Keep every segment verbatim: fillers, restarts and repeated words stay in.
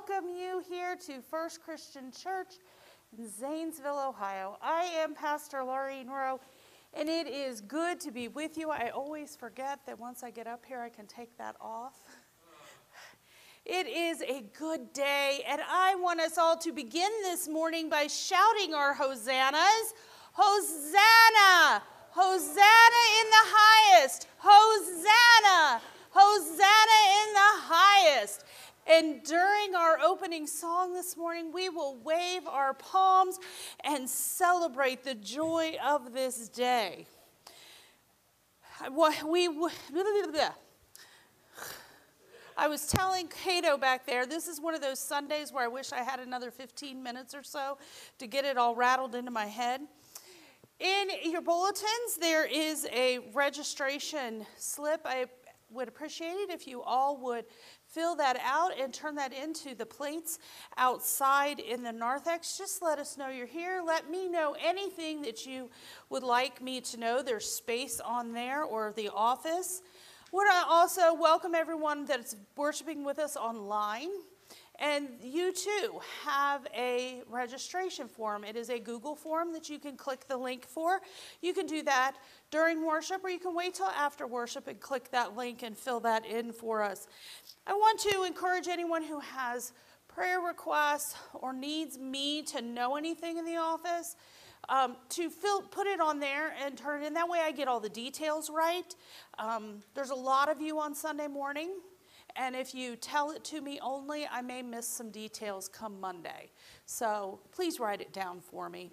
welcome you here to First Christian Church in Zanesville, Ohio. I am Pastor Laureen, and it is good to be with you. I always forget that once I get up here, I can take that off. It is a good day, and I want us all to begin this morning by shouting our hosannas. Hosanna! Hosanna in the highest! Hosanna! Hosanna in the highest! And during our opening song this morning, we will wave our palms and celebrate the joy of this day. We, I was telling Cato back there, this is one of those Sundays where I wish I had another fifteen minutes or so to get it all rattled into my head. In your bulletins, there is a registration slip. I would appreciate it if you all would fill that out and turn that into the plates outside in the narthex. Just let us know you're here. Let me know anything that you would like me to know. There's space on there, or the office. Would I also welcome everyone that's worshiping with us online. And you too have a registration form. It is a Google form that you can click the link for. You can do that during worship, or you can wait till after worship and click that link and fill that in for us. I want to encourage anyone who has prayer requests or needs me to know anything in the office um, to fill, put it on there and turn it in. That way I get all the details right. Um, there's a lot of you on Sunday morning. And if you tell it to me only, I may miss some details come Monday. So please write it down for me.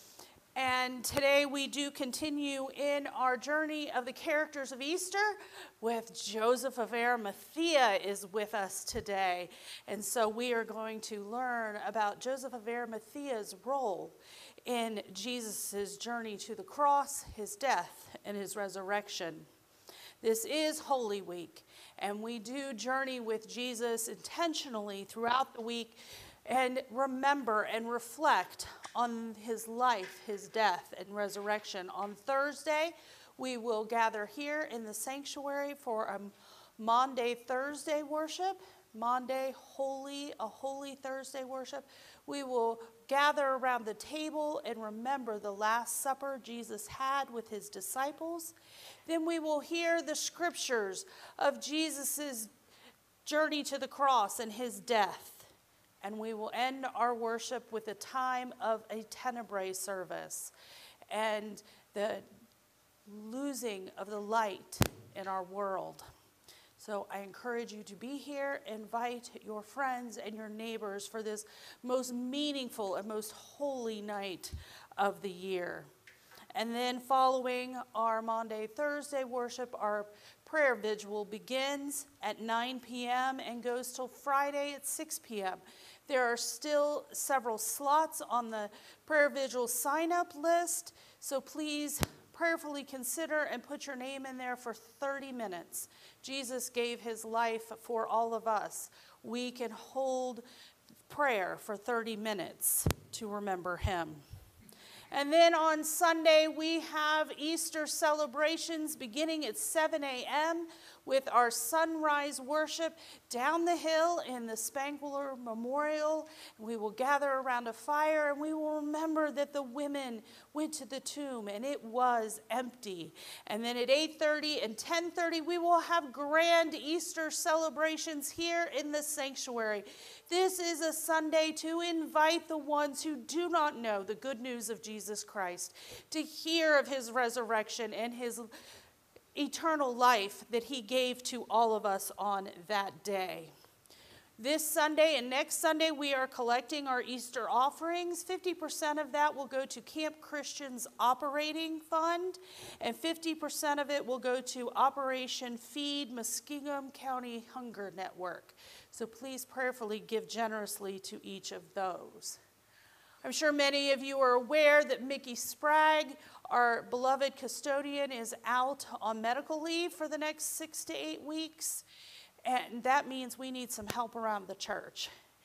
And today we do continue in our journey of the characters of Easter with Joseph of Arimathea is with us today. And so we are going to learn about Joseph of Arimathea's role in Jesus' journey to the cross, his death, and his resurrection. This is Holy Week, and we do journey with Jesus intentionally throughout the week and remember and reflect on his life, his death, and resurrection. On Thursday, we will gather here in the sanctuary for a Maundy Thursday worship. Maundy, holy, a holy Thursday worship. We will gather around the table and remember the Last Supper Jesus had with his disciples. Then we will hear the scriptures of Jesus' journey to the cross and his death. And we will end our worship with a time of a tenebrae service and the losing of the light in our world. So I encourage you to be here. Invite your friends and your neighbors for this most meaningful and most holy night of the year. And then following our Maundy Thursday worship, our prayer vigil begins at nine p.m. and goes till Friday at six p.m. There are still several slots on the prayer vigil sign-up list, so please prayerfully consider and put your name in there for thirty minutes. Jesus gave his life for all of us. We can hold prayer for thirty minutes to remember him. And then on Sunday, we have Easter celebrations beginning at seven a.m. with our sunrise worship down the hill in the Spangler Memorial. We will gather around a fire, and we will remember that the women went to the tomb, and it was empty. And then at eight thirty and ten thirty, we will have grand Easter celebrations here in the sanctuary. This is a Sunday to invite the ones who do not know the good news of Jesus Christ, to hear of his resurrection and his eternal life that he gave to all of us on that day. This Sunday and next Sunday, we are collecting our Easter offerings. fifty percent of that will go to Camp Christian's operating fund, and fifty percent of it will go to Operation Feed Muskingum County Hunger Network. So please prayerfully give generously to each of those. I'm sure many of you are aware that Mickey Sprague, our beloved custodian, is out on medical leave for the next six to eight weeks. And that means we need some help around the church.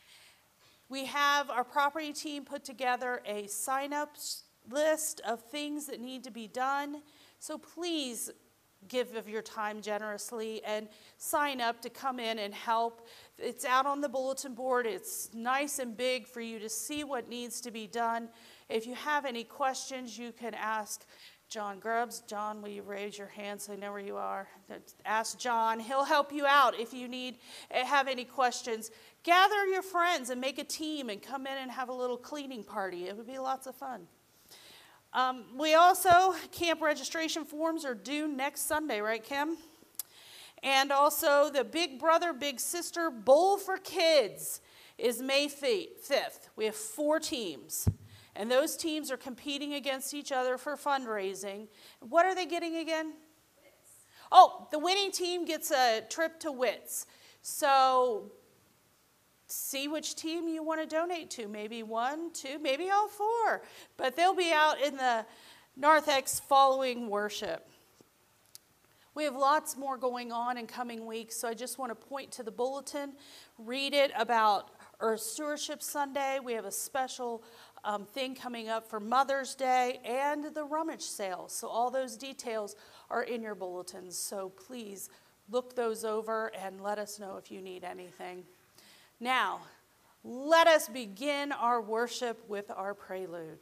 We have our property team put together a sign-up list of things that need to be done. So please give of your time generously and sign up to come in and help. It's out on the bulletin board. It's nice and big for you to see what needs to be done. If you have any questions, you can ask John Grubbs. John, will you raise your hand so I know where you are? Ask John. He'll help you out if you need have any questions. Gather your friends and make a team and come in and have a little cleaning party. It would be lots of fun. Um, we also, camp registration forms are due next Sunday, right, Kim? And also the Big Brother, Big Sister Bowl for Kids is May fifth. We have four teams. And those teams are competing against each other for fundraising. What are they getting again? Wits. Oh, the winning team gets a trip to Wits. So see which team you want to donate to. Maybe one, two, maybe all four. But they'll be out in the narthex following worship. We have lots more going on in coming weeks, so I just want to point to the bulletin, read it about Earth Stewardship Sunday. We have a special um, thing coming up for Mother's Day and the rummage sale. So all those details are in your bulletins. So please look those over and let us know if you need anything. Now, let us begin our worship with our prelude.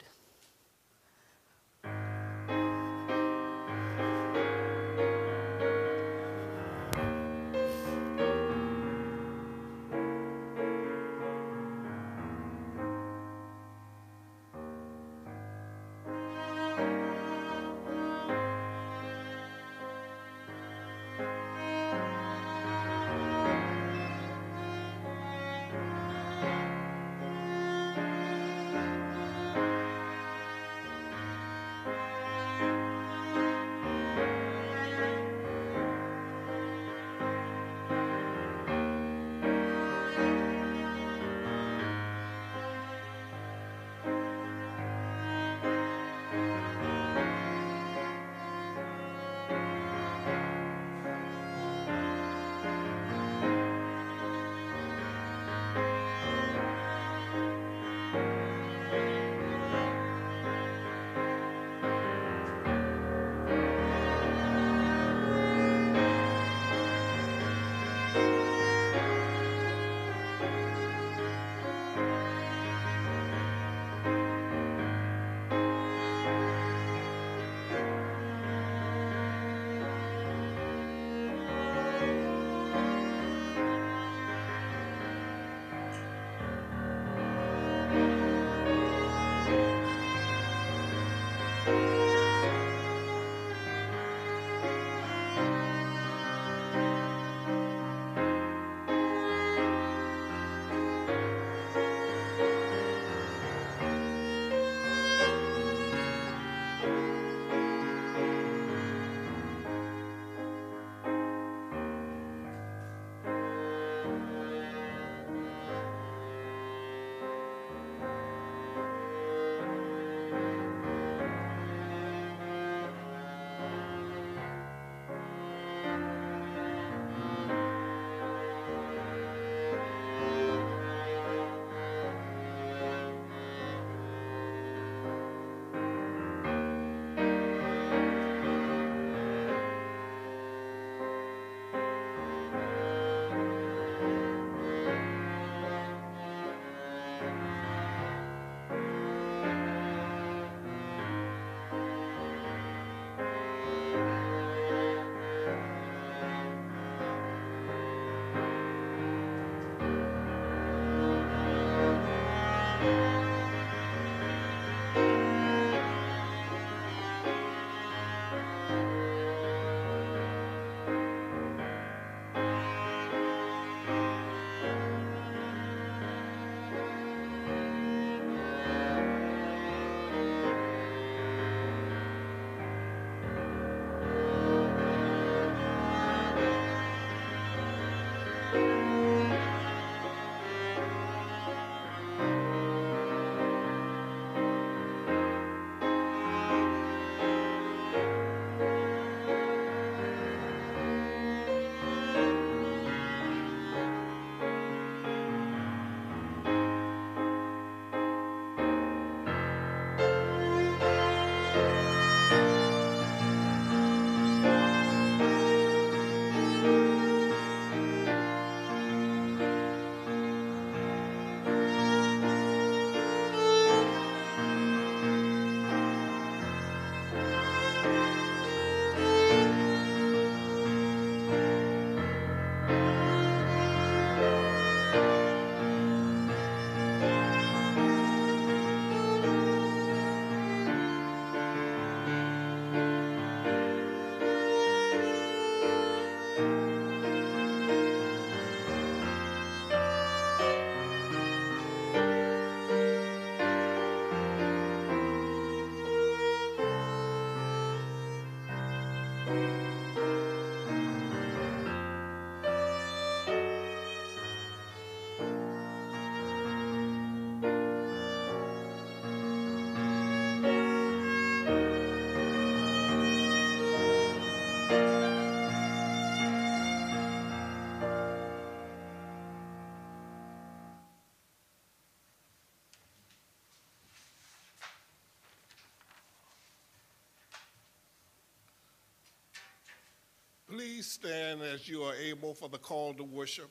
please stand as you are able for the call to worship.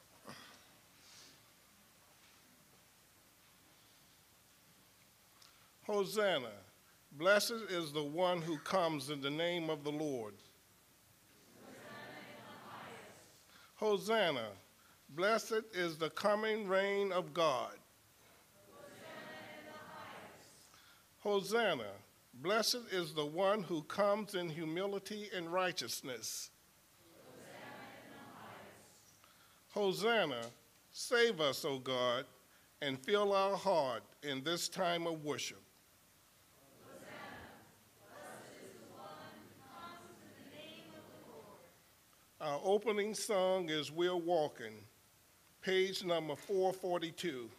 Hosanna, blessed is the one who comes in the name of the Lord. Hosanna, blessed is the coming reign of God. Hosanna, blessed is the one who comes in humility and righteousness. Hosanna, save us, O God, and fill our heart in this time of worship. Our opening song is We're Walking, page number four forty-two.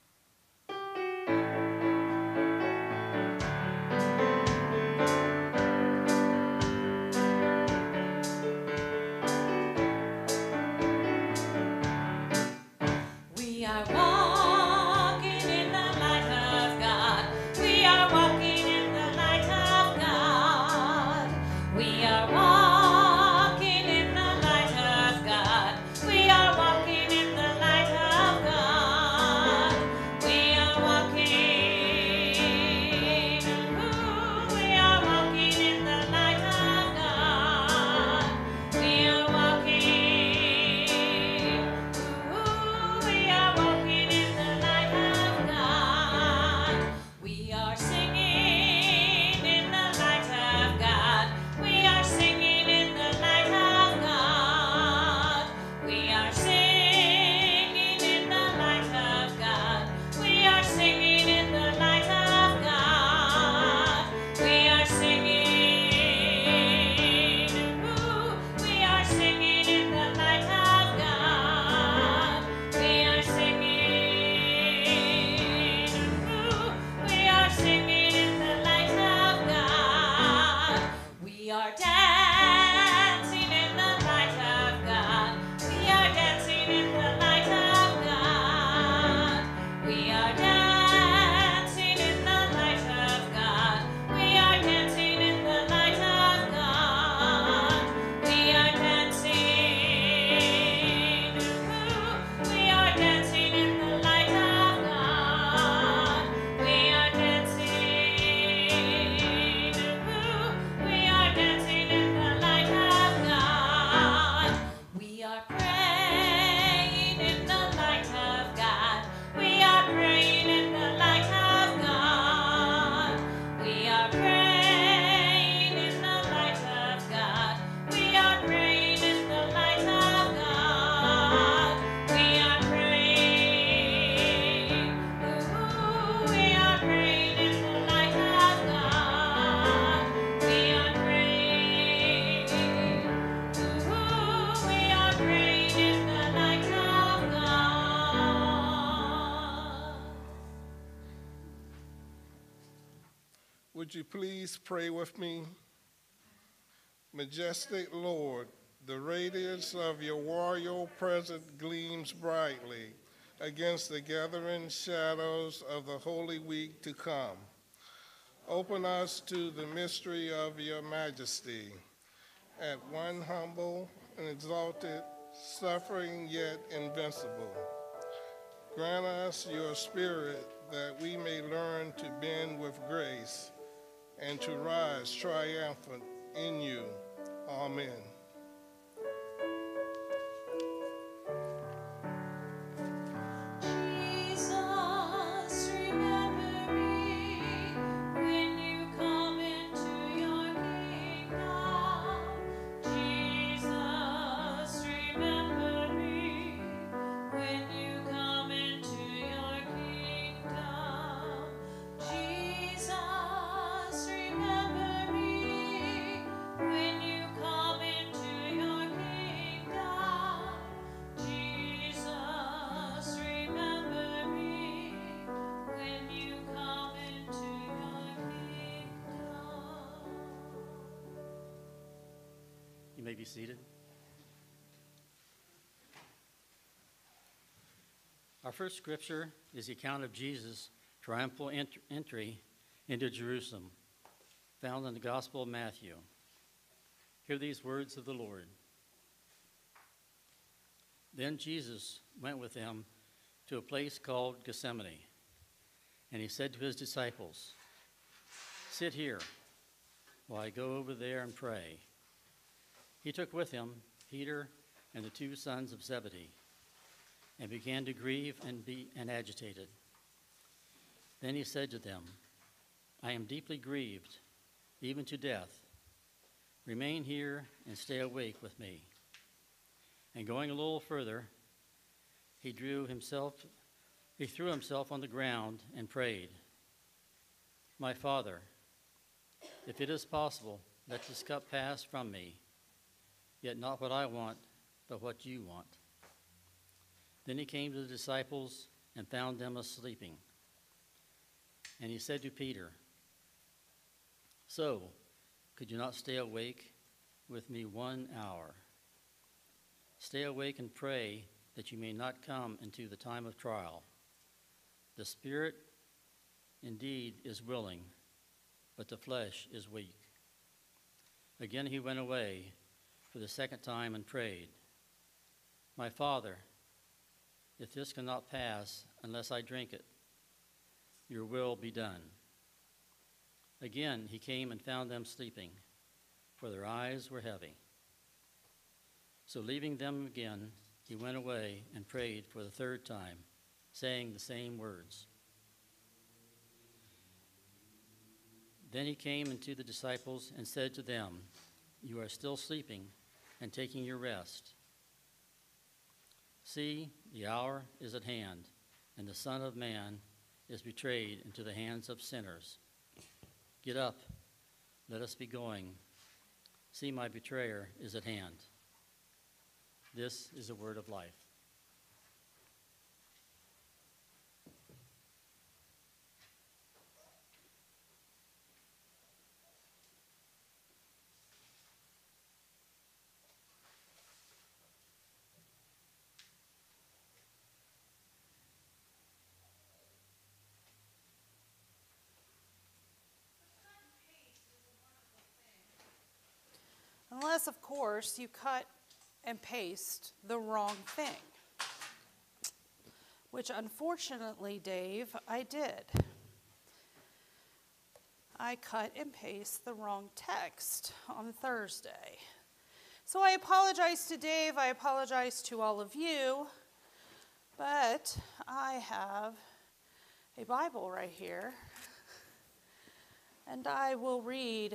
We are walking in the light of God. We are walking in the light of God. We are walking in the light of God. We are walking in the light of God. We are walking. Ooh, we are walking in the light of God. We are walking. Ooh, we are walking in the light of God. We are singing in the light of God. We are singing in the light of God. We are singing in the light of God. We are singing in the light of God. We are singing. Ooh, we are singing in the light of God. We are singing. Ooh, we are singing in the light of God. We are dancing in the light of God. We are dancing in the light of God. We are dancing in the light of God. We are dancing in the light of God. We are dancing. Ooh, we are dancing in the light of God. We are dancing. Ooh, we are dancing in the light of God. We are praying in the light of God. We are praying in the light of God. We are praying in the light of God. We are praying in the light of God. We are praying. Ooh, we are praying in the light of God. We are praying. Ooh, we are praying in the light of God. Would you please pray with me? Majestic Lord, the radiance of your royal presence gleams brightly against the gathering shadows of the Holy Week to come. Open us to the mystery of your majesty. At one humble and exalted, suffering yet invincible. Grant us your spirit that we may learn to bend with grace and to rise triumphant in you. Amen. Jesus, remember me when you come into your kingdom. Jesus, remember me when you come into your kingdom. Jesus, remember me when you come into your kingdom. Jesus, remember me when you come into your kingdom. You may be seated. Our first scripture is the account of Jesus' triumphal ent- entry into Jerusalem, found in the Gospel of Matthew. Hear these words of the Lord. Then Jesus went with them to a place called Gethsemane, and he said to his disciples, "Sit here while I go over there and pray." He took with him Peter and the two sons of Zebedee, and began to grieve and be and agitated. Then he said to them, "I am deeply grieved, even to death. Remain here and stay awake with me." And going a little further, he drew himself, he threw himself on the ground and prayed, "My Father, if it is possible, let this cup pass from me, yet not what I want, but what you want." Then he came to the disciples and found them asleep. And he said to Peter, "So, could you not stay awake with me one hour? Stay awake and pray that you may not come into the time of trial. The spirit indeed is willing, but the flesh is weak." Again he went away for the second time and prayed, "My Father, if this cannot pass unless I drink it, your will be done." Again he came and found them sleeping, for their eyes were heavy. So leaving them again, he went away and prayed for the third time, saying the same words. Then he came unto the disciples and said to them, "You are still sleeping and taking your rest. See, the hour is at hand, and the Son of Man is betrayed into the hands of sinners. Get up, let us be going. See, my betrayer is at hand." This is the word of life. Unless, of course, you cut and paste the wrong thing, which unfortunately, Dave, I did. I cut and paste the wrong text on Thursday. So I apologize to Dave, I apologize to all of you, but I have a Bible right here, and I will read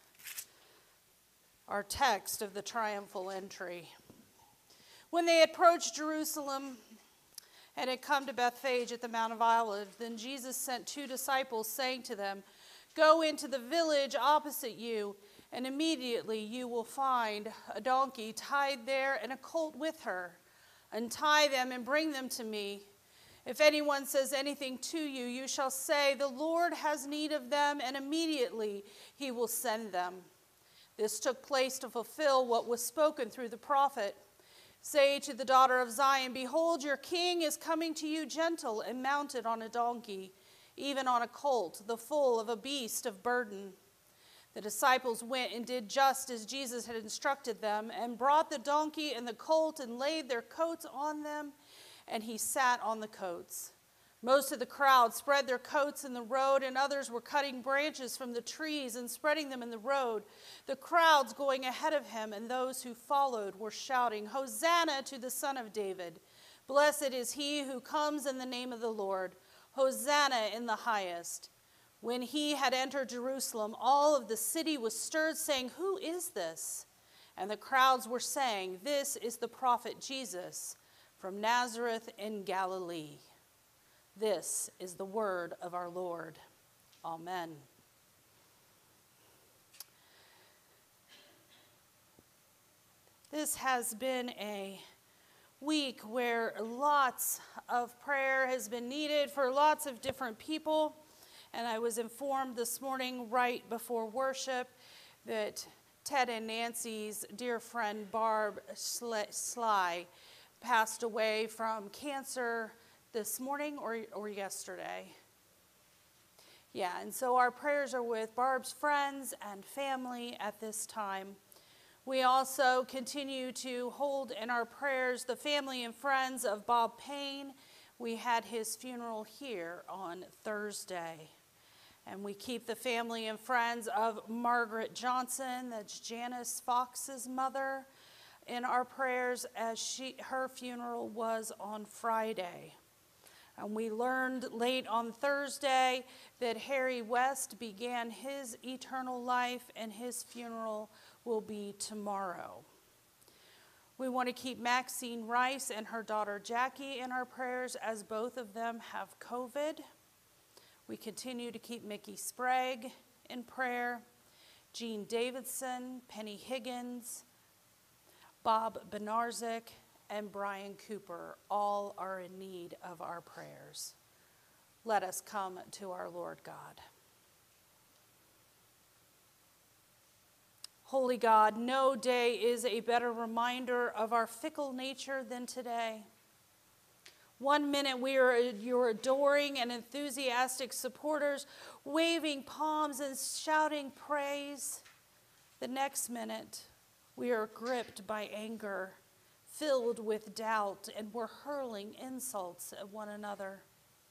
our text of the triumphal entry. When they approached Jerusalem and had come to Bethphage at the Mount of Olives, then Jesus sent two disciples, saying to them, "Go into the village opposite you, and immediately you will find a donkey tied there and a colt with her. Untie them and bring them to me. If anyone says anything to you, you shall say, 'The Lord has need of them,' and immediately he will send them." This took place to fulfill what was spoken through the prophet. "Say to the daughter of Zion, Behold, your king is coming to you gentle and mounted on a donkey, even on a colt, the foal of a beast of burden." The disciples went and did just as Jesus had instructed them, and brought the donkey and the colt and laid their coats on them, and he sat on the coats. Most of the crowd spread their coats in the road, and others were cutting branches from the trees and spreading them in the road. The crowds going ahead of him and those who followed were shouting, "Hosanna to the Son of David. Blessed is he who comes in the name of the Lord. Hosanna in the highest." When he had entered Jerusalem, all of the city was stirred, saying, "Who is this?" And the crowds were saying, "This is the prophet Jesus from Nazareth in Galilee." This is the word of our Lord. Amen. This has been a week where lots of prayer has been needed for lots of different people. And I was informed this morning right before worship that Ted and Nancy's dear friend Barb Sly passed away from cancer this morning or, or yesterday. Yeah, and so our prayers are with Barb's friends and family at this time. We also continue to hold in our prayers the family and friends of Bob Payne. We had his funeral here on Thursday. And we keep the family and friends of Margaret Johnson, that's Janice Fox's mother, in our prayers as she her funeral was on Friday. And we learned late on Thursday that Harry West began his eternal life and his funeral will be tomorrow. We want to keep Maxine Rice and her daughter Jackie in our prayers as both of them have COVID. We continue to keep Mickey Sprague in prayer, Jean Davidson, Penny Higgins, Bob Benarzik, and Brian Cooper. All are in need of our prayers. Let us come to our Lord God. Holy God, no day is a better reminder of our fickle nature than today. One minute we are your adoring and enthusiastic supporters, waving palms and shouting praise. The next minute we are gripped by anger, filled with doubt, and we're hurling insults at one another.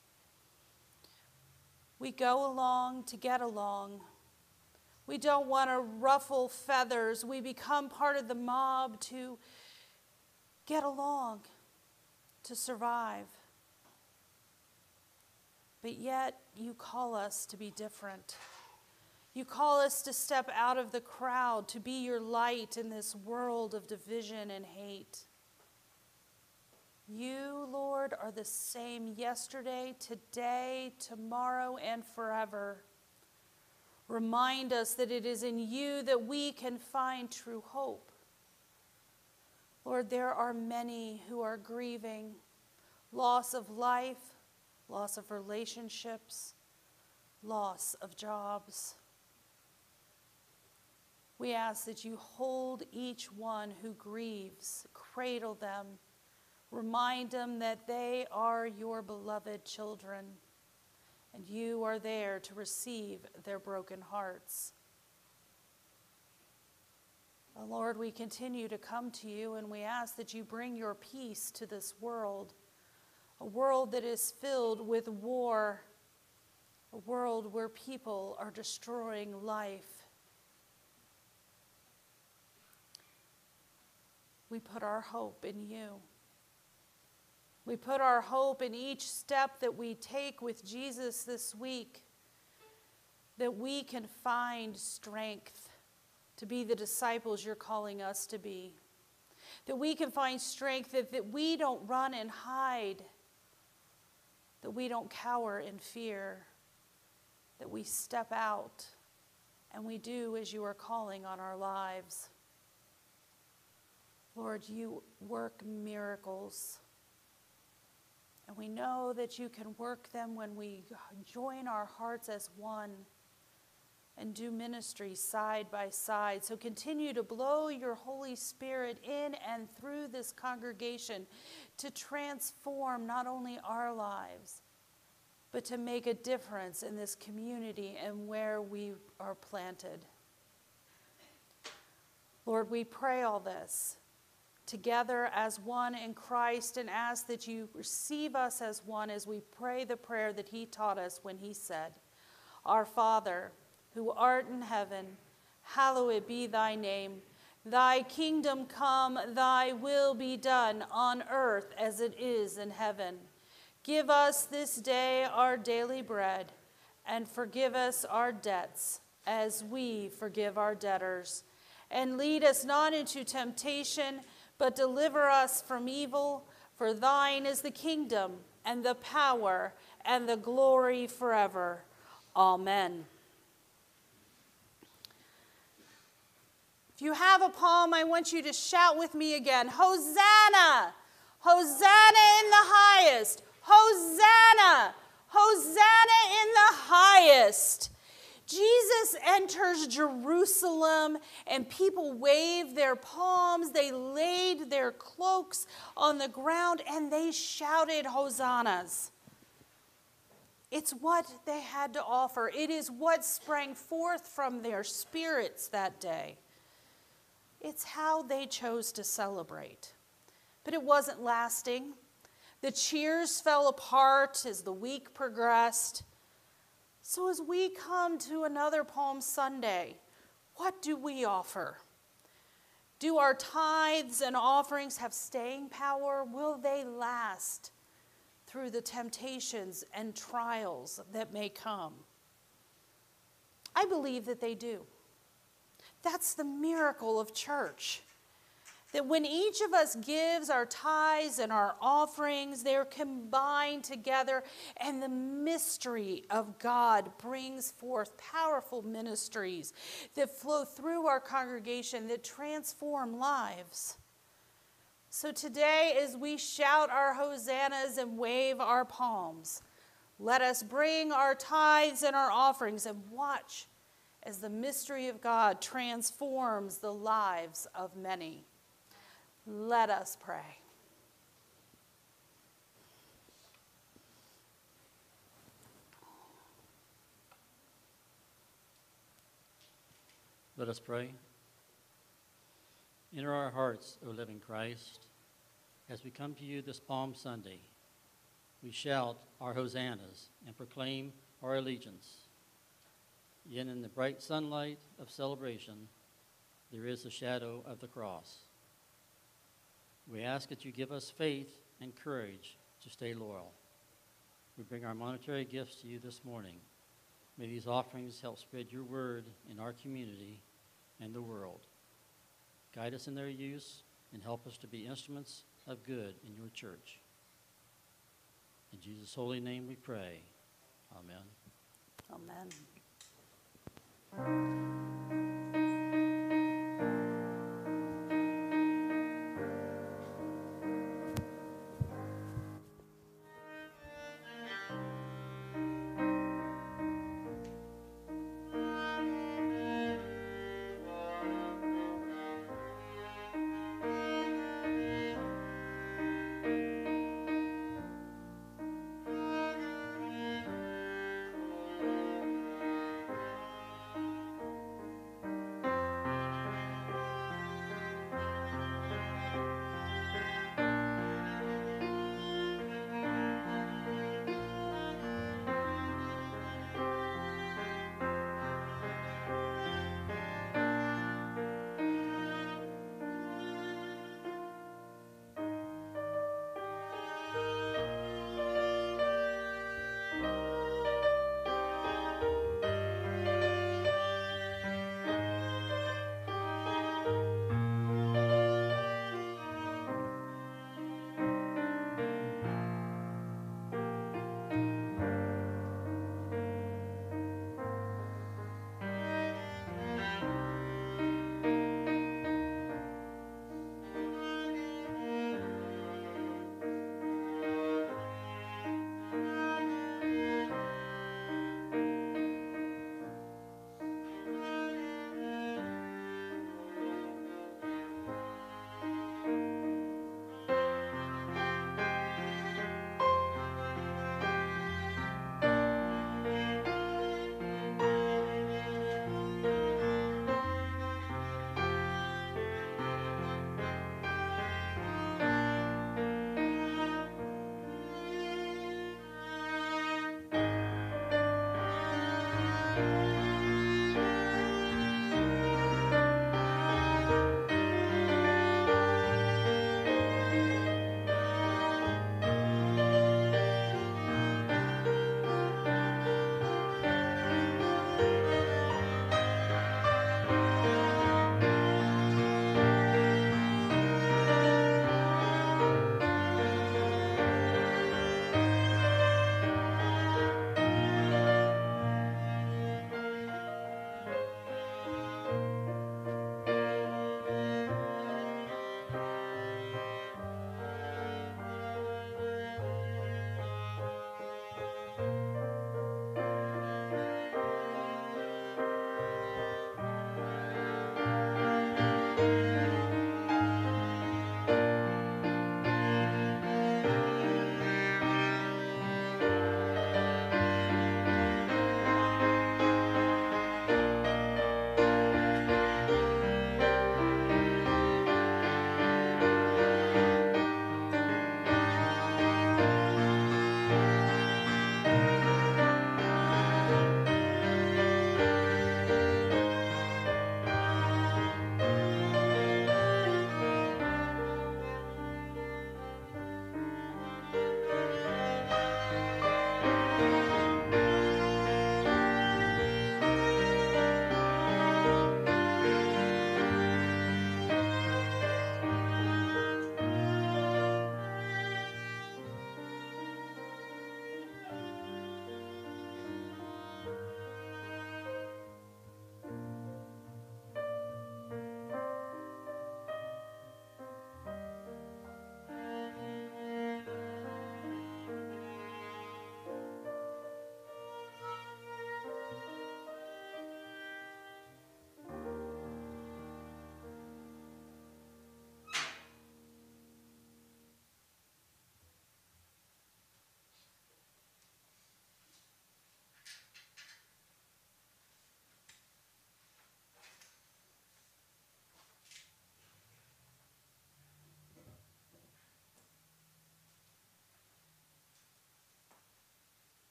We go along to get along. We don't want to ruffle feathers. We become part of the mob to get along, to survive. But yet you call us to be different. You call us to step out of the crowd, to be your light in this world of division and hate. You, Lord, are the same yesterday, today, tomorrow, and forever. Remind us that it is in you that we can find true hope. Lord, there are many who are grieving loss of life, loss of relationships, loss of jobs. We ask that you hold each one who grieves, cradle them, remind them that they are your beloved children, and you are there to receive their broken hearts. Oh, Lord, we continue to come to you, and we ask that you bring your peace to this world, a world that is filled with war, a world where people are destroying life. We put our hope in you. We put our hope in each step that we take with Jesus this week, that we can find strength to be the disciples you're calling us to be, that we can find strength, that, that we don't run and hide, that we don't cower in fear, that we step out and we do as you are calling on our lives. Lord, you work miracles. And we know that you can work them when we join our hearts as one and do ministry side by side. So continue to blow your Holy Spirit in and through this congregation to transform not only our lives, but to make a difference in this community and where we are planted. Lord, we pray all this together as one in Christ, and ask that you receive us as one as we pray the prayer that he taught us when he said, Our Father, who art in heaven, hallowed be thy name. Thy kingdom come, thy will be done on earth as it is in heaven. Give us this day our daily bread, and forgive us our debts as we forgive our debtors. And lead us not into temptation, but deliver us from evil, for thine is the kingdom and the power and the glory forever. Amen. If you have a palm, I want you to shout with me again, Hosanna! Hosanna in the highest! Hosanna! Hosanna in the highest! Jesus enters Jerusalem and people waved their palms, they laid their cloaks on the ground and they shouted hosannas. It's what they had to offer. It is what sprang forth from their spirits that day. It's how they chose to celebrate. But it wasn't lasting. The cheers fell apart as the week progressed. So as we come to another Palm Sunday, what do we offer? Do our tithes and offerings have staying power? Will they last through the temptations and trials that may come? I believe that they do. That's the miracle of church. That when each of us gives our tithes and our offerings, they're combined together, and the mystery of God brings forth powerful ministries that flow through our congregation that transform lives. So today, as we shout our hosannas and wave our palms, let us bring our tithes and our offerings and watch as the mystery of God transforms the lives of many. Let us pray. Let us pray. Enter our hearts, O living Christ, as we come to you this Palm Sunday. We shout our hosannas and proclaim our allegiance. Yet in the bright sunlight of celebration, there is a shadow of the cross. We ask that you give us faith and courage to stay loyal. We bring our monetary gifts to you this morning. May these offerings help spread your word in our community and the world. Guide us in their use and help us to be instruments of good in your church. In Jesus' holy name we pray. Amen. Amen.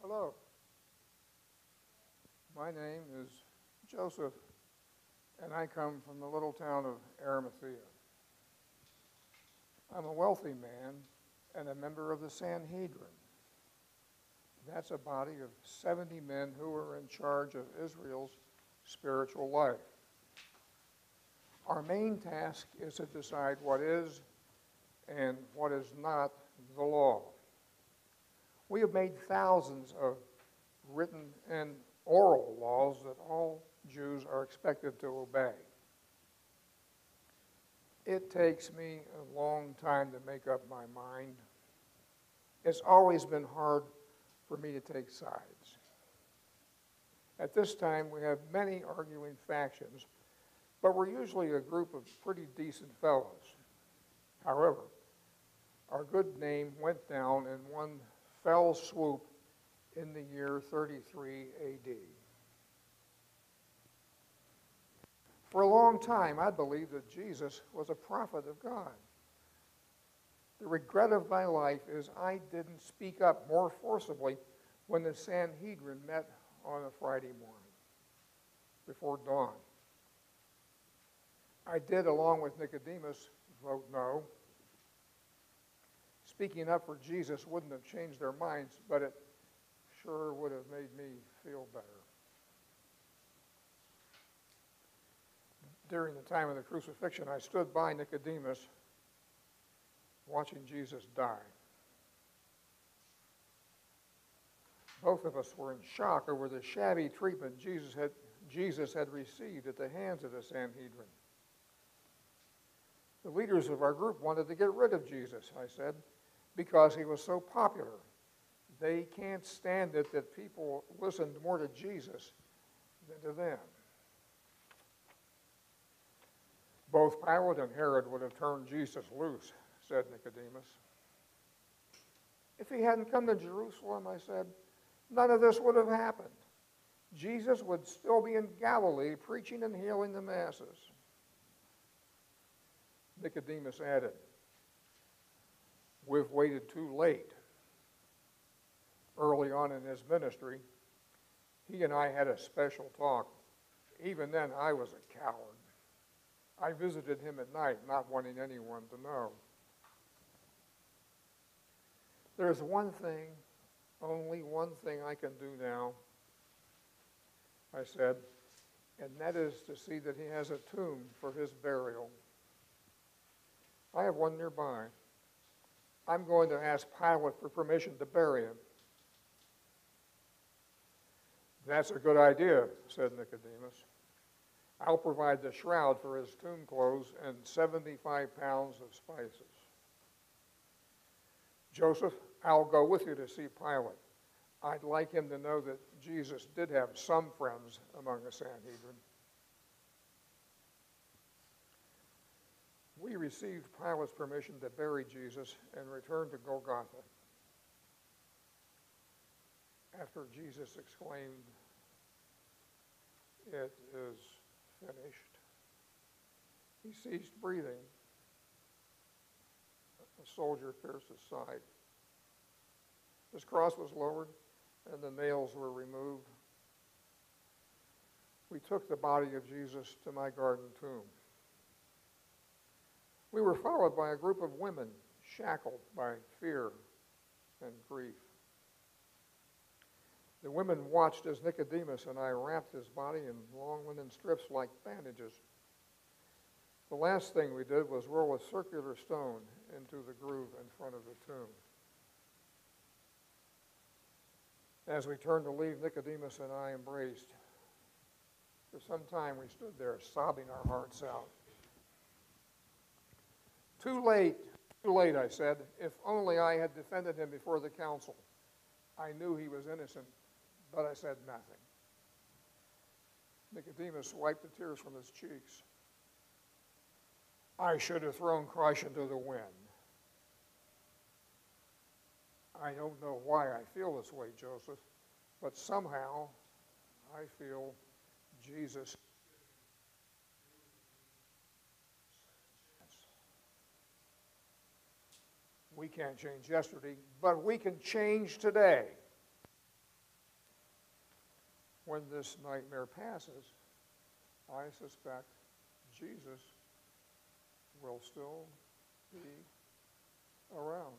Hello. My name is Joseph, and I come from the little town of Arimathea. I'm a wealthy man and a member of the Sanhedrin. That's a body of seventy men who are in charge of Israel's spiritual life. Our main task is to decide what is and what is not the law. We have made thousands of written and oral laws that all Jews are expected to obey. It takes me a long time to make up my mind. It's always been hard for me to take sides. At this time, we have many arguing factions, but we're usually a group of pretty decent fellows. However, our good name went down in one fell swoop in the year thirty-three A D. For a long time, I believed that Jesus was a prophet of God. The regret of my life is I didn't speak up more forcibly when the Sanhedrin met on a Friday morning before dawn. I did, along with Nicodemus, vote no. Speaking up for Jesus wouldn't have changed their minds, but it sure would have made me feel better. During the time of the crucifixion, I stood by Nicodemus, watching Jesus die. Both of us were in shock over the shabby treatment Jesus had, Jesus had received at the hands of the Sanhedrin. The leaders of our group wanted to get rid of Jesus, I said, because he was so popular. They can't stand it that people listened more to Jesus than to them. Both Pilate and Herod would have turned Jesus loose, said Nicodemus. If he hadn't come to Jerusalem, I said, none of this would have happened. Jesus would still be in Galilee preaching and healing the masses. Nicodemus added, we've waited too late. Early on in his ministry, he and I had a special talk. Even then, I was a coward. I visited him at night, not wanting anyone to know. There's one thing, only one thing I can do now, I said, and that is to see that he has a tomb for his burial. I have one nearby. I'm going to ask Pilate for permission to bury him. That's a good idea, said Nicodemus. I'll provide the shroud for his tomb clothes and seventy-five pounds of spices. Joseph, I'll go with you to see Pilate. I'd like him to know that Jesus did have some friends among the Sanhedrin. We received Pilate's permission to bury Jesus and returned to Golgotha. After Jesus exclaimed, "It is finished," he ceased breathing. A soldier pierced his side. His cross was lowered and the nails were removed. We took the body of Jesus to my garden tomb. We were followed by a group of women shackled by fear and grief. The women watched as Nicodemus and I wrapped his body in long linen strips like bandages. The last thing we did was roll a circular stone into the groove in front of the tomb. As we turned to leave, Nicodemus and I embraced. For some time we stood there sobbing our hearts out. Too late, too late, I said. If only I had defended him before the council. I knew he was innocent, but I said nothing. Nicodemus wiped the tears from his cheeks. I should have thrown Christ into the wind. I don't know why I feel this way, Joseph, but somehow I feel Jesus. We can't change yesterday, but we can change today. when this nightmare passes, I suspect Jesus will still be around.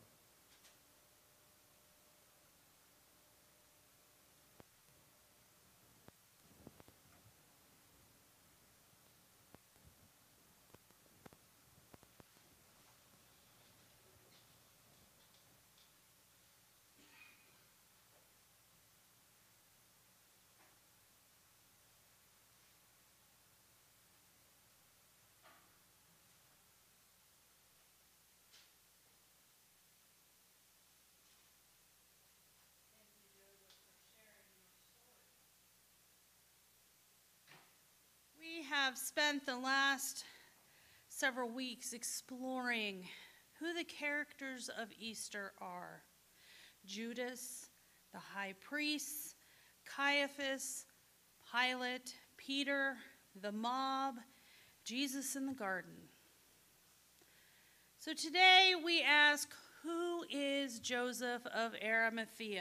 We have spent the last several weeks exploring who the characters of Easter are. Judas, the high priest, Caiaphas, Pilate, Peter, the mob, Jesus in the garden. So today we ask, who is Joseph of Arimathea?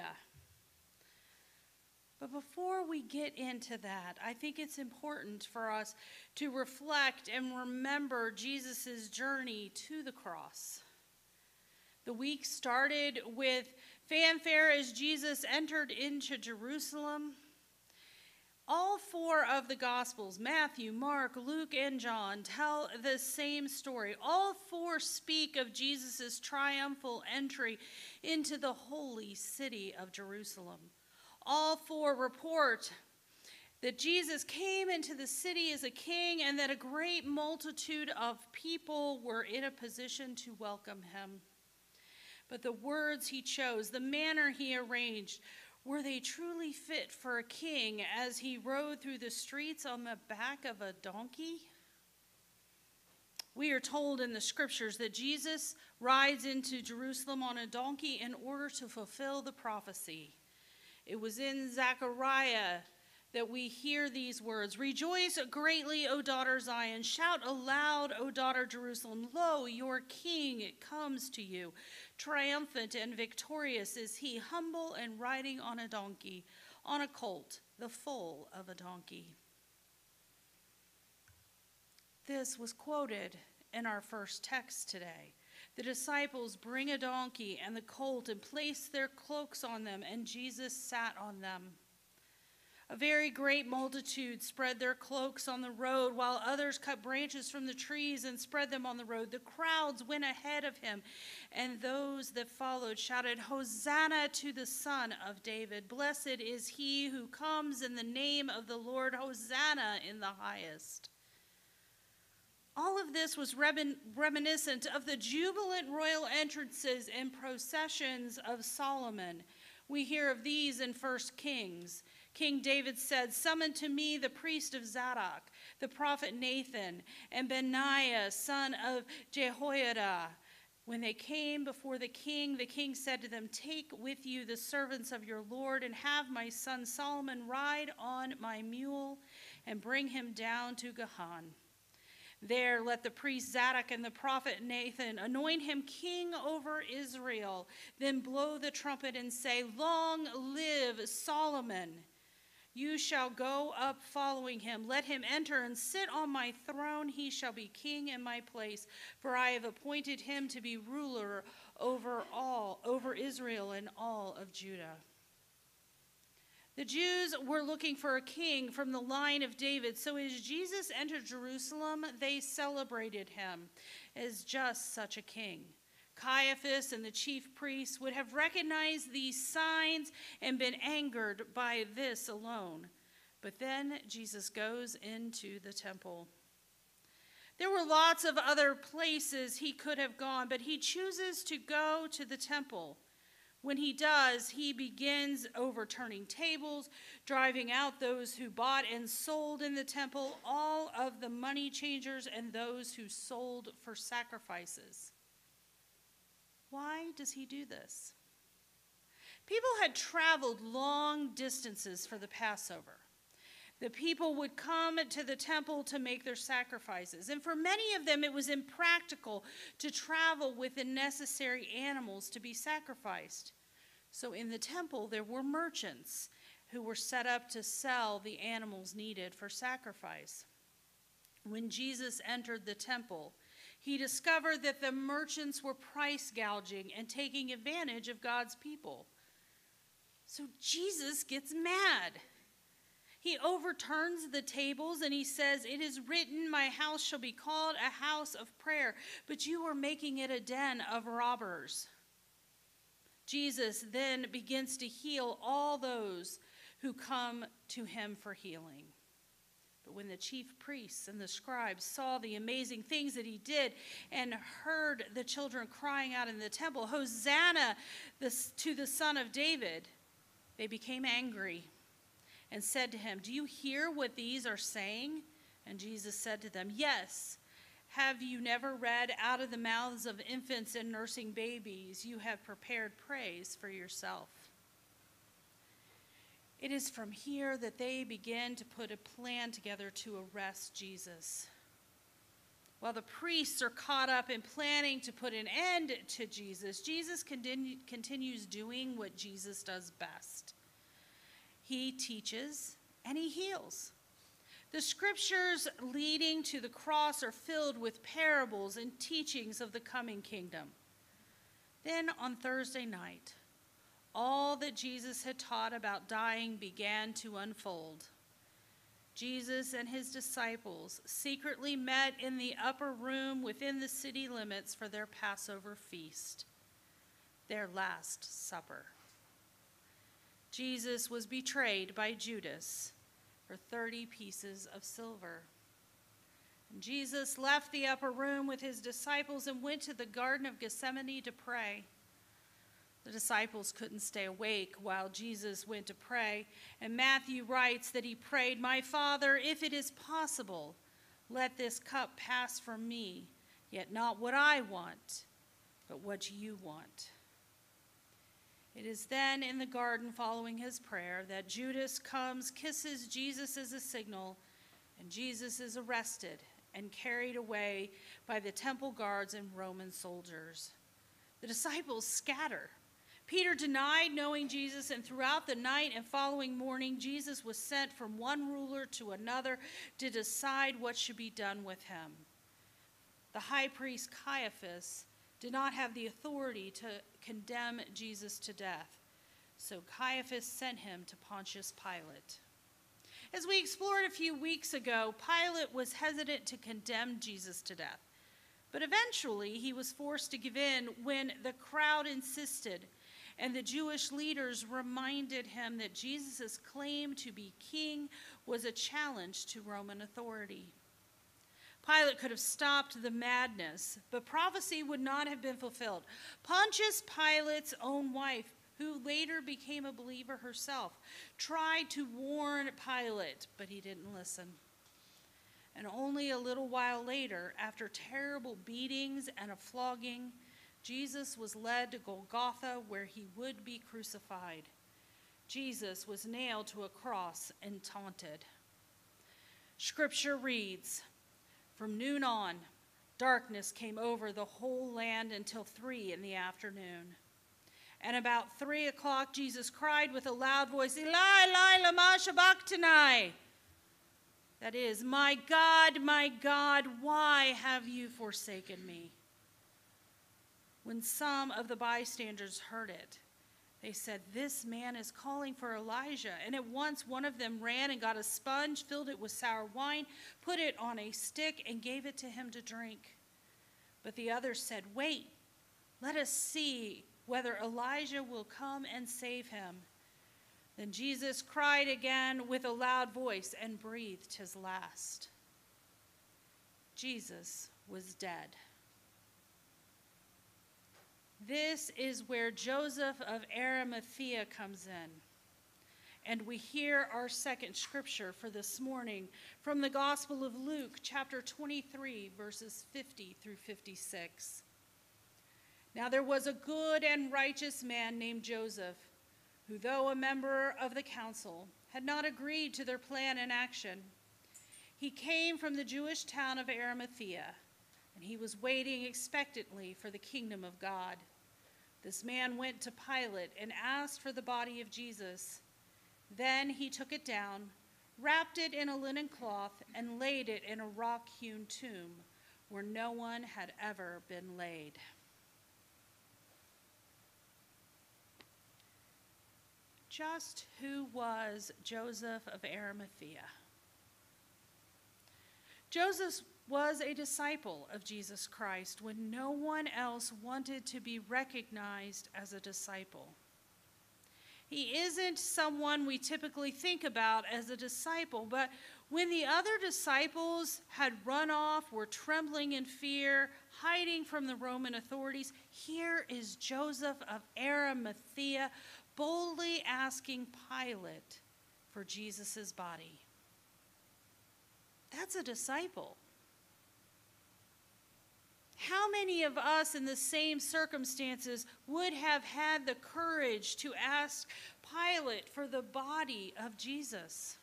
But before we get into that, I think it's important for us to reflect and remember Jesus' journey to the cross. The week started with fanfare as Jesus entered into Jerusalem. All four of the Gospels, Matthew, Mark, Luke, and John, tell the same story. All four speak of Jesus' triumphal entry into the holy city of Jerusalem. All four report that Jesus came into the city as a king and that a great multitude of people were in a position to welcome him. But the words he chose, the manner he arranged, were they truly fit for a king as he rode through the streets on the back of a donkey? We are told in the scriptures that Jesus rides into Jerusalem on a donkey in order to fulfill the prophecy. It was in Zechariah that we hear these words, "Rejoice greatly, O daughter Zion. Shout aloud, O daughter Jerusalem. Lo, your king comes to you. Triumphant and victorious is he, humble and riding on a donkey, on a colt, the foal of a donkey." This was quoted in our first text today. The disciples bring a donkey and the colt and place their cloaks on them, and Jesus sat on them. A very great multitude spread their cloaks on the road, while others cut branches from the trees and spread them on the road. The crowds went ahead of him, and those that followed shouted, "Hosanna to the Son of David. Blessed is he who comes in the name of the Lord. Hosanna in the highest." All of this was remin- reminiscent of the jubilant royal entrances and processions of Solomon. We hear of these in First Kings. King David said, "Summon to me the priest of Zadok, the prophet Nathan, and Benaiah, son of Jehoiada." When they came before the king, the king said to them, "Take with you the servants of your Lord, and have my son Solomon ride on my mule, and bring him down to Gihon. There let the priest Zadok and the prophet Nathan anoint him king over Israel. Then blow the trumpet and say, 'Long live Solomon.' You shall go up following him. Let him enter and sit on my throne. He shall be king in my place, for I have appointed him to be ruler over all, over Israel and all of Judah." The Jews were looking for a king from the line of David, so as Jesus entered Jerusalem, they celebrated him as just such a king. Caiaphas and the chief priests would have recognized these signs and been angered by this alone. But then Jesus goes into the temple. There were lots of other places he could have gone, but he chooses to go to the temple. When he does, he begins overturning tables, driving out those who bought and sold in the temple, all of the money changers and those who sold for sacrifices. Why does he do this? People had traveled long distances for the Passover. The people would come to the temple to make their sacrifices, and for many of them it was impractical to travel with the necessary animals to be sacrificed. So in the temple there were merchants who were set up to sell the animals needed for sacrifice. When Jesus entered the temple, he discovered that the merchants were price gouging and taking advantage of God's people. So Jesus gets mad. He overturns the tables and he says, "It is written, my house shall be called a house of prayer, but you are making it a den of robbers." Jesus then begins to heal all those who come to him for healing. But when the chief priests and the scribes saw the amazing things that he did and heard the children crying out in the temple, "Hosanna to the Son of David," they became angry and said to him, "Do you hear what these are saying?" And Jesus said to them, "Yes. Have you never read, out of the mouths of infants and nursing babies, you have prepared praise for yourself?" It is from here that they begin to put a plan together to arrest Jesus. While the priests are caught up in planning to put an end to Jesus, Jesus continue, continues doing what Jesus does best. He teaches and he heals. The scriptures leading to the cross are filled with parables and teachings of the coming kingdom. Then on Thursday night, all that Jesus had taught about dying began to unfold. Jesus and his disciples secretly met in the upper room within the city limits for their Passover feast, their Last Supper. Jesus was betrayed by Judas for thirty pieces of silver. And Jesus left the upper room with his disciples and went to the Garden of Gethsemane to pray. The disciples couldn't stay awake while Jesus went to pray, and Matthew writes that he prayed, "My Father, if it is possible, let this cup pass from me, yet not what I want, but what you want." It is then in the garden following his prayer that Judas comes, kisses Jesus as a signal, and Jesus is arrested and carried away by the temple guards and Roman soldiers. The disciples scatter. Peter denied knowing Jesus, and throughout the night and following morning, Jesus was sent from one ruler to another to decide what should be done with him. The high priest Caiaphas did not have the authority to condemn Jesus to death, so Caiaphas sent him to Pontius Pilate. As we explored a few weeks ago, Pilate was hesitant to condemn Jesus to death, but eventually he was forced to give in when the crowd insisted, and the Jewish leaders reminded him that Jesus' claim to be king was a challenge to Roman authority. Pilate could have stopped the madness, but prophecy would not have been fulfilled. Pontius Pilate's own wife, who later became a believer herself, tried to warn Pilate, but he didn't listen. And only a little while later, after terrible beatings and a flogging, Jesus was led to Golgotha, where he would be crucified. Jesus was nailed to a cross and taunted. Scripture reads, "From noon on, darkness came over the whole land until three in the afternoon. And about three o'clock, Jesus cried with a loud voice, 'Eli, Eli, lama sabachthani?' That is, 'My God, my God, why have you forsaken me?' When some of the bystanders heard it, they said, 'This man is calling for Elijah.' And at once one of them ran and got a sponge, filled it with sour wine, put it on a stick, and gave it to him to drink. But the others said, 'Wait, let us see whether Elijah will come and save him.' Then Jesus cried again with a loud voice and breathed his last. Jesus was dead. This is where Joseph of Arimathea comes in. And we hear our second scripture for this morning from the Gospel of Luke, chapter twenty-three, verses fifty through fifty-six. Now there was a good and righteous man named Joseph, who, though a member of the council, had not agreed to their plan and action. He came from the Jewish town of Arimathea, and he was waiting expectantly for the kingdom of God. This man went to Pilate and asked for the body of Jesus. Then he took it down, wrapped it in a linen cloth, and laid it in a rock-hewn tomb where no one had ever been laid. Just who was Joseph of Arimathea? Joseph was a disciple of Jesus Christ when no one else wanted to be recognized as a disciple. He isn't someone we typically think about as a disciple, but when the other disciples had run off, were trembling in fear, hiding from the Roman authorities, here is Joseph of Arimathea boldly asking Pilate for Jesus' body. That's a disciple. How many of us in the same circumstances would have had the courage to ask Pilate for the body of Jesus?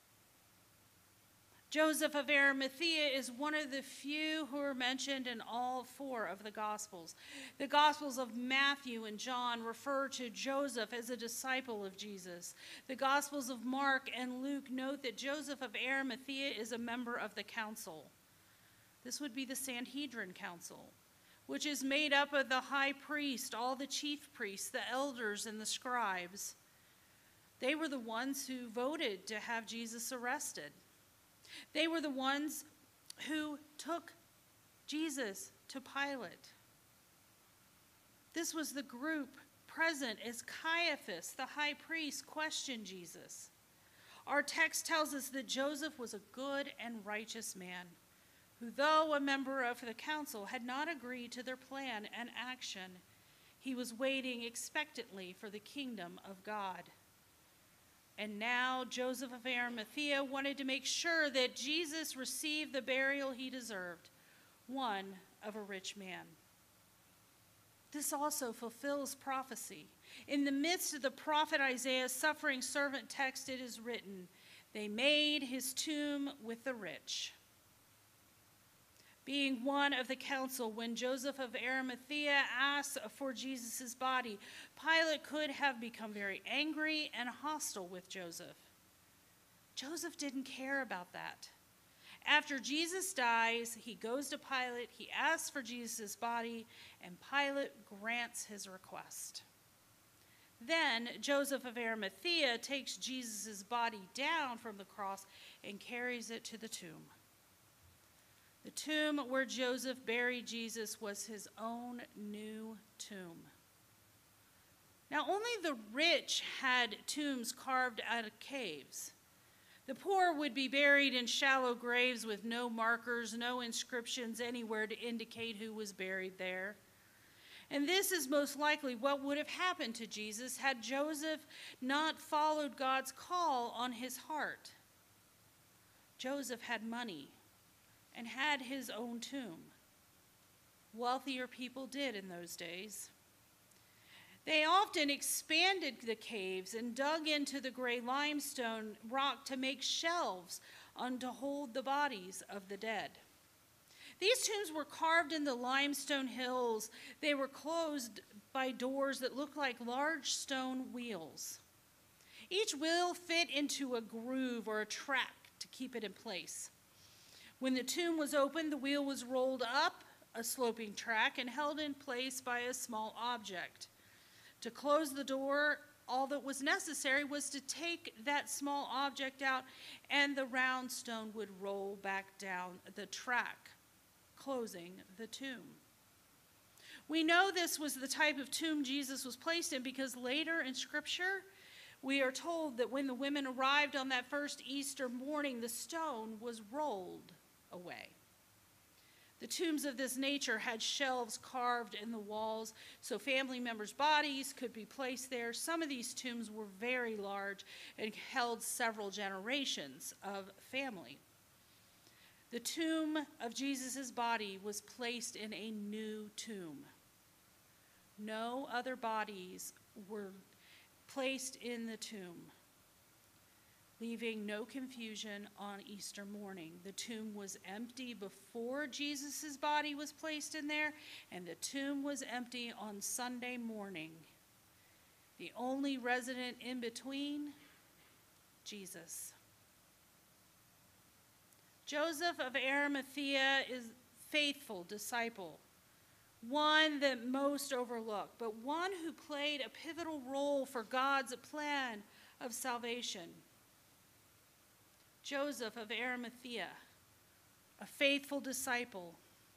Joseph of Arimathea is one of the few who are mentioned in all four of the Gospels. The Gospels of Matthew and John refer to Joseph as a disciple of Jesus. The Gospels of Mark and Luke note that Joseph of Arimathea is a member of the council. This would be the Sanhedrin Council, which is made up of the high priest, all the chief priests, the elders, and the scribes. They were the ones who voted to have Jesus arrested. They were the ones who took Jesus to Pilate. This was the group present as Caiaphas, the high priest, questioned Jesus. Our text tells us that Joseph was a good and righteous man, who, though a member of the council, had not agreed to their plan and action. He was waiting expectantly for the kingdom of God. And now Joseph of Arimathea wanted to make sure that Jesus received the burial he deserved, one of a rich man. This also fulfills prophecy. In the midst of the prophet Isaiah's suffering servant text, it is written, "They made his tomb with the rich." Being one of the council, when Joseph of Arimathea asked for Jesus' body, Pilate could have become very angry and hostile with Joseph. Joseph didn't care about that. After Jesus dies, he goes to Pilate, he asks for Jesus' body, and Pilate grants his request. Then Joseph of Arimathea takes Jesus' body down from the cross and carries it to the tomb. The tomb where Joseph buried Jesus was his own new tomb. Now, only the rich had tombs carved out of caves. The poor would be buried in shallow graves with no markers, no inscriptions anywhere to indicate who was buried there. And this is most likely what would have happened to Jesus had Joseph not followed God's call on his heart. Joseph had money and had his own tomb. Wealthier people did in those days. They often expanded the caves and dug into the gray limestone rock to make shelves on to hold the bodies of the dead. These tombs were carved in the limestone hills. They were closed by doors that looked like large stone wheels. Each wheel fit into a groove or a track to keep it in place. When the tomb was opened, the wheel was rolled up a sloping track and held in place by a small object. To close the door, all that was necessary was to take that small object out, and the round stone would roll back down the track, closing the tomb. We know this was the type of tomb Jesus was placed in because later in Scripture, we are told that when the women arrived on that first Easter morning, the stone was rolled away. The tombs of this nature had shelves carved in the walls so family members' bodies could be placed there. Some of these tombs were very large and held several generations of family. The tomb of Jesus' body was placed in a new tomb. No other bodies were placed in the tomb, leaving no confusion on Easter morning. The tomb was empty before Jesus' body was placed in there, and the tomb was empty on Sunday morning. The only resident in between Jesus. Joseph of Arimathea is faithful disciple, one that most overlooked, but one who played a pivotal role for God's plan of salvation. Joseph of Arimathea, a faithful disciple.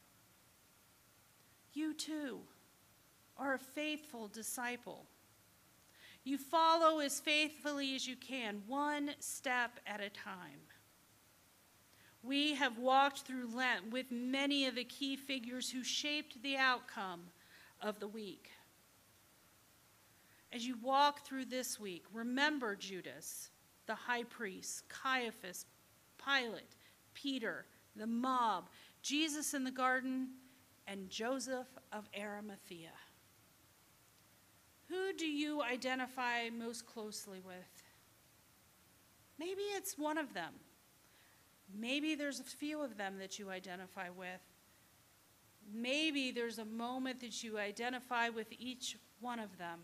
You too are a faithful disciple. You follow as faithfully as you can, one step at a time. We have walked through Lent with many of the key figures who shaped the outcome of the week. As you walk through this week, remember Judas, the high priest, Caiaphas, Pilate, Peter, the mob, Jesus in the garden, and Joseph of Arimathea. Who do you identify most closely with? Maybe it's one of them. Maybe there's a few of them that you identify with. Maybe there's a moment that you identify with each one of them.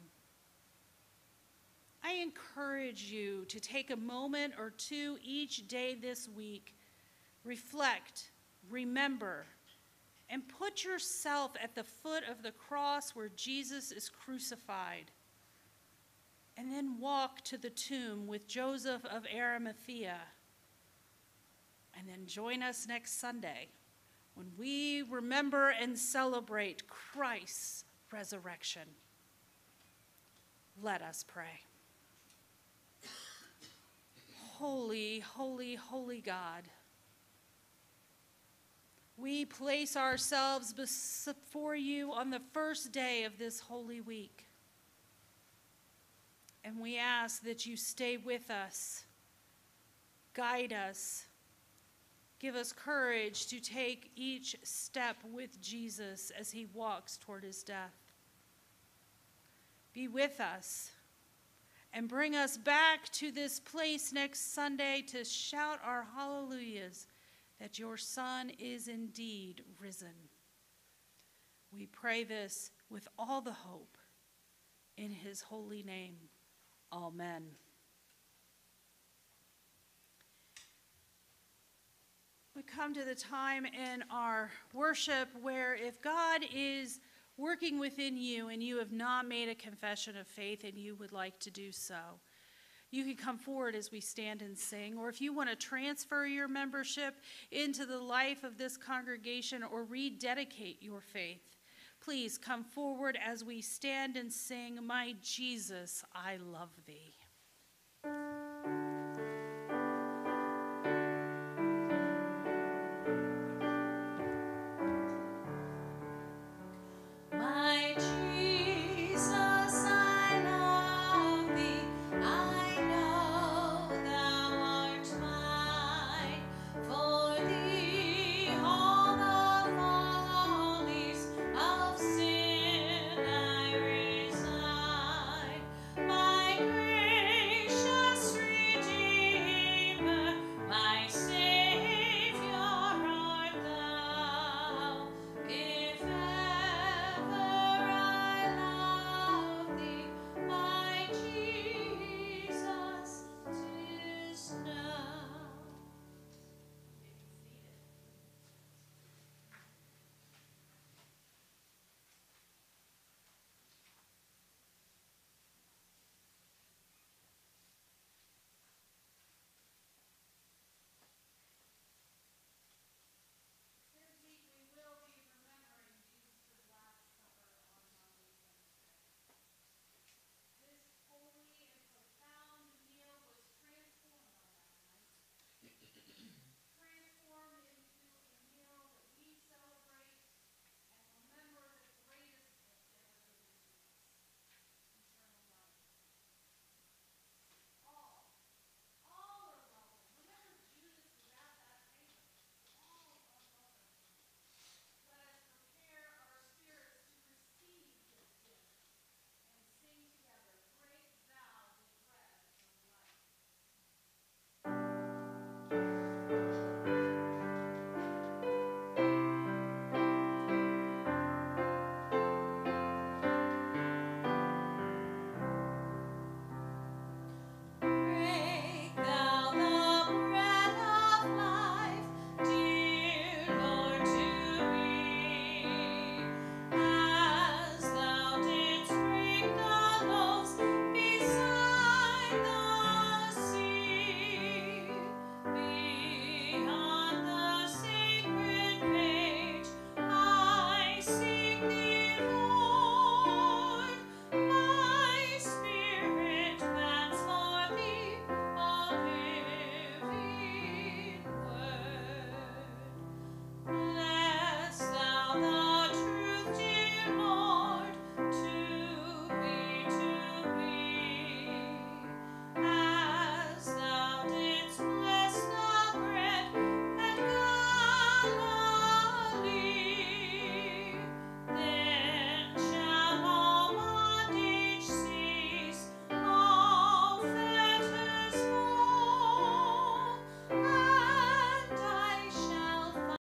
I encourage you to take a moment or two each day this week, reflect, remember, and put yourself at the foot of the cross where Jesus is crucified. And then walk to the tomb with Joseph of Arimathea. And then join us next Sunday when we remember and celebrate Christ's resurrection. Let us pray. Holy, holy, holy God, we place ourselves before you on the first day of this holy week. And we ask that you stay with us, guide us, give us courage to take each step with Jesus as he walks toward his death. Be with us and bring us back to this place next Sunday to shout our hallelujahs that your Son is indeed risen. We pray this with all the hope in his holy name. Amen. We come to the time in our worship where if God is working within you and you have not made a confession of faith and you would like to do so, you can come forward as we stand and sing. Or if you want to transfer your membership into the life of this congregation or rededicate your faith, please come forward as we stand and sing, My Jesus, I Love Thee.